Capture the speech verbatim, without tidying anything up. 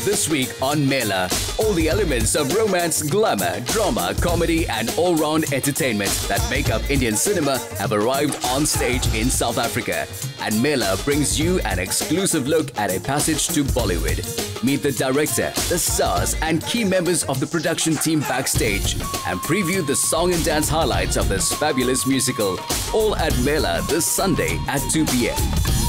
This week on Mela, all the elements of romance, glamour, drama, comedy and all-round entertainment that make up Indian cinema have arrived on stage in South Africa. And Mela brings you an exclusive look at a passage to Bollywood. Meet the director, the stars and key members of the production team backstage and preview the song and dance highlights of this fabulous musical. All at Mela this Sunday at two p m